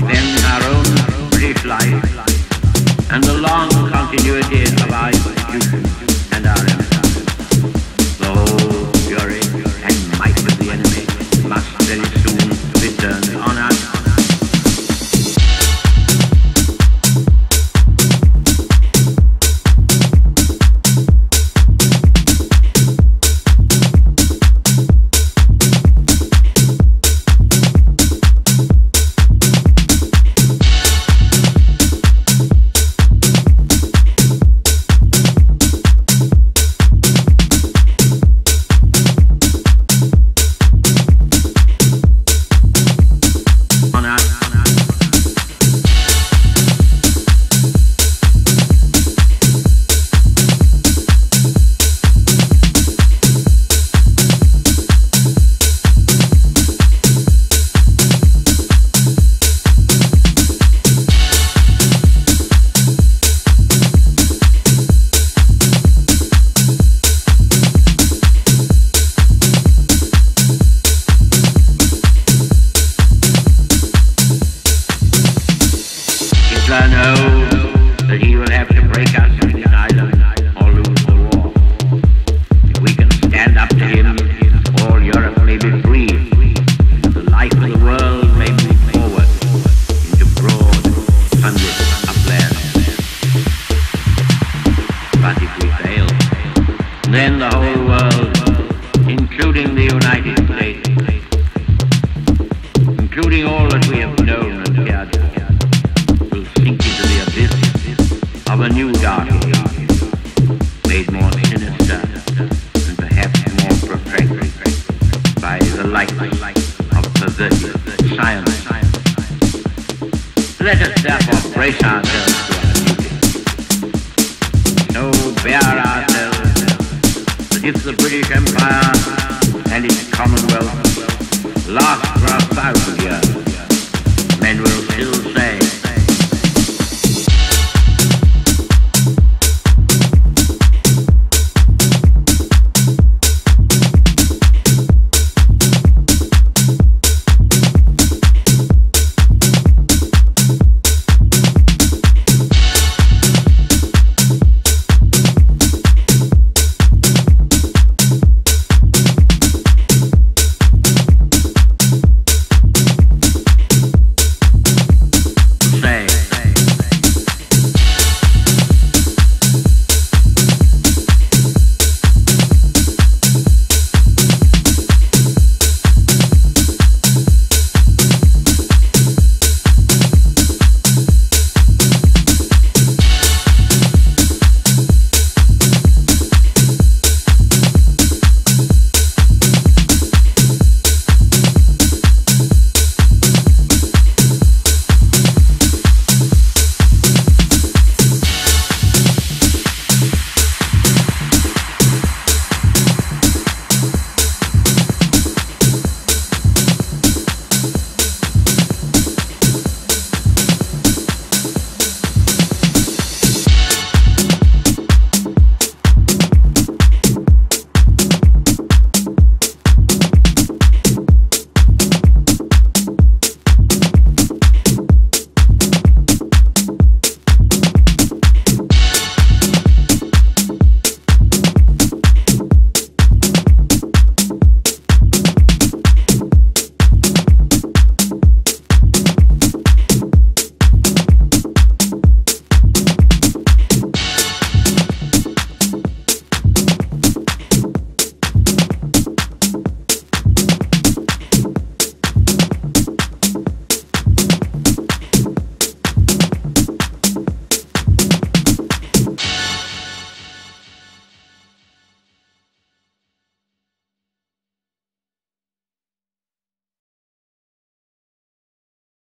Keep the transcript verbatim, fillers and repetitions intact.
extend our own British life and the long continuity of our institutions and our empire. The whole fury and might of the enemy must very soon be turned on us. Hitler knows that he will have to break us from this island or lose the war. If we can stand up to him, all Europe may be free, and the life of the world may move forward into broad, sunlit uplands. But if we fail, then the whole world, including the United States, including all that we have known and cared for, sink into the abyss of a new dark age, made more sinister and perhaps more protracted by the likeness of perverted science. Let us therefore brace ourselves to our duty, so bear ourselves that if the British Empire and its Commonwealth last for a thousand years,